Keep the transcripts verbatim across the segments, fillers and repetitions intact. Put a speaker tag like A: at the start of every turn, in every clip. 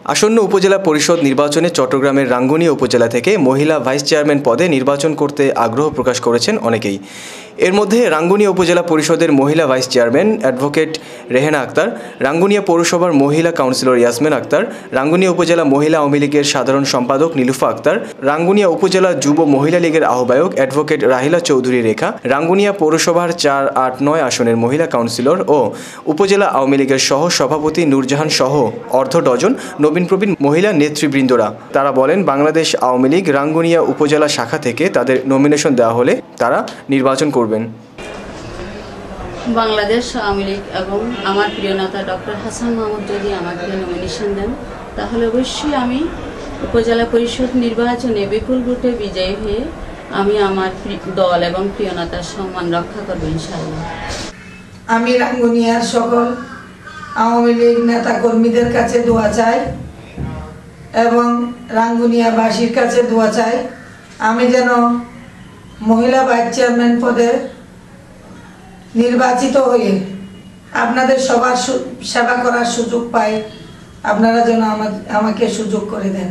A: আসন্ন উপজেলা পরিষদ নির্বাচনে চট্টগ্রামের রাঙ্গুনিয়া উপজেলা থেকে মহিলা ভাইস চেয়ারম্যান পদে নির্বাচন করতে আগ্রহ প্রকাশ করেছেন অনেকেই। এর মধ্যে রাঙ্গুনিয়া উপজেলা পরিষদের মহিলা vice chairman advocate Rehena Akter, Rangunia পৌরসভার মহিলা কাউন্সিলর ইয়াসমিন আক্তার, রাঙ্গুনিয়া উপজেলা মহিলা আওয়ামী লীগের সাধারণ সম্পাদক নীলুফা আক্তার, রাঙ্গুনিয়া উপজেলা যুব মহিলা লীগের আহ্বায়ক অ্যাডভোকেট রাহিলা চৌধুরী রেখা, রাঙ্গুনিয়া পৌরসভার চার আট নয় আসনের মহিলা কাউন্সিলর ও উপজেলা আওয়ামী লীগের সহ সভাপতি নূরজাহান সহ অর্ধ ডজন নবীন প্রবীণ মহিলা নেতৃবৃন্দরা। তারা বলেন, বাংলাদেশ আওয়ামী লীগ রাঙ্গুনিয়া উপজেলা শাখা থেকে তাদের নমিনেশন দেওয়া হলে তারা নির্বাচন করবেন।
B: বাংলাদেশ আওয়ামী লীগ এবং আমার প্রিয় নেতা ডক্টর হাসান মাহমুদ যদি আমাকে নমিনেশন দেন, তাহলে অবশ্যই আমি উপজেলা পরিষদ নির্বাচনে বিপুল ভোটে বিজয়ী হয়ে আমি আমার দল এবং প্রিয় নেতার সম্মান রক্ষা করব ইনশাআল্লাহ।
C: আমি রাঙ্গুনিয়ার সকল আওয়ামী লীগ নেতা কর্মীদের কাছে দোয়া চাই এবং রাঙ্গুনিয়াবাসীর কাছে দোয়া চাই আমি যেন মহিলা ভাইস চেয়ারম্যান পদে নির্বাচিত হয়ে আপনাদের সবার সেবা করার সুযোগ পাই। আপনারা যেন আমাকে সুযোগ করে দেন।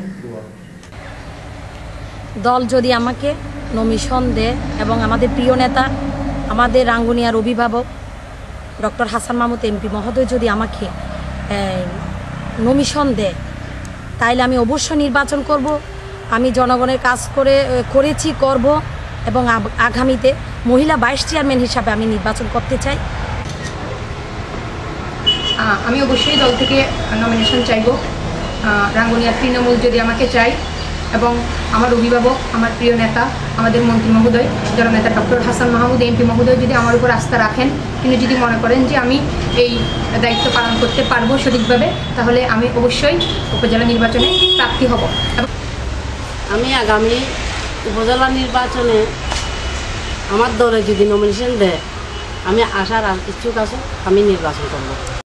D: দল যদি আমাকে নমিশন দেয় এবং আমাদের প্রিয় নেতা আমাদের রাঙ্গুনিয়ার অভিভাবক ডক্টর হাসান মাহমুদ এমপি মহোদয় যদি আমাকে নমিশন দেয়, তাইলে আমি অবশ্যই নির্বাচন করব। আমি জনগণের কাজ করে করেছি করব এবং আগামীতে মহিলা ভাইস চেয়ারম্যান হিসাবে আমি নির্বাচন করতে চাই।
E: আমি অবশ্যই দল থেকে নমিনেশন চাইব। রাঙ্গুনিয়ার তৃণমূল যদি আমাকে চাই এবং আমার অভিভাবক আমার প্রিয় নেতা আমাদের মন্ত্রী মহোদয় জননেতা ডক্টর হাসান মাহমুদ এমপি মহোদয় যদি আমার উপর আস্থা রাখেন, তিনি যদি মনে করেন যে আমি এই দায়িত্ব পালন করতে পারবো সঠিকভাবে, তাহলে আমি অবশ্যই উপজেলা নির্বাচনে প্রার্থী হব।
B: আমি আগামী উপজেলা নির্বাচনে আমার দলে যদি নমিনেশন দেয়, আমি আশার ইচ্ছুক আছে, আমি নির্বাচন করব।